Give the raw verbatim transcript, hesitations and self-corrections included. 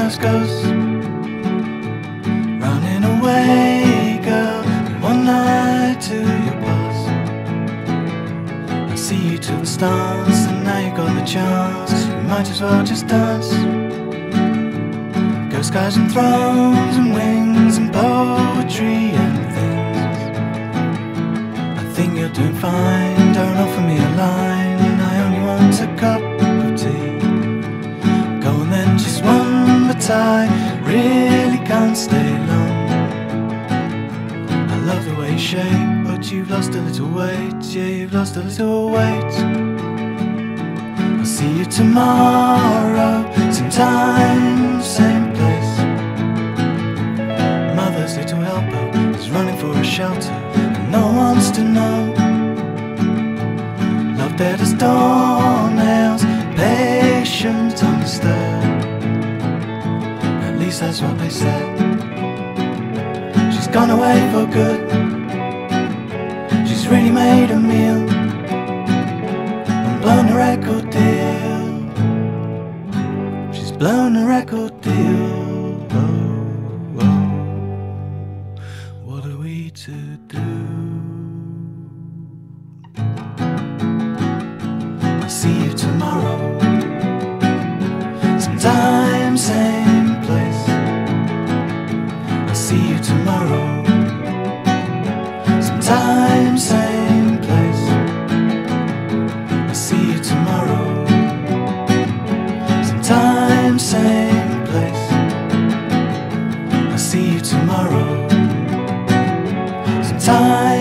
those ghosts running away, girl. One night to your bus, I see you to the stars, and now you got the chance. You might as well just dance. Go skies and thrones and wings and poetry and things. I think you're doing fine. Don't offer me a line. I only want a cup of tea. Go on then, just one, but I really can't stay long. I love the way you shake, but you've lost a little weight. Yeah, you've lost a little weight. I'll see you tomorrow, same time, same place. Mother's little helper is running for a shelter, and no one wants to know. Love dead as doornails, patient on the stair. At least that's what they said. She's gone away for good. She's really made a meal and blown a record deal. She's blown a record deal. Oh, oh. What are we to do? I'll see you tomorrow, same time, same place. I'll see you tomorrow, same time, same place. I'll see you tomorrow, same time, same place. I'll see you tomorrow, same time.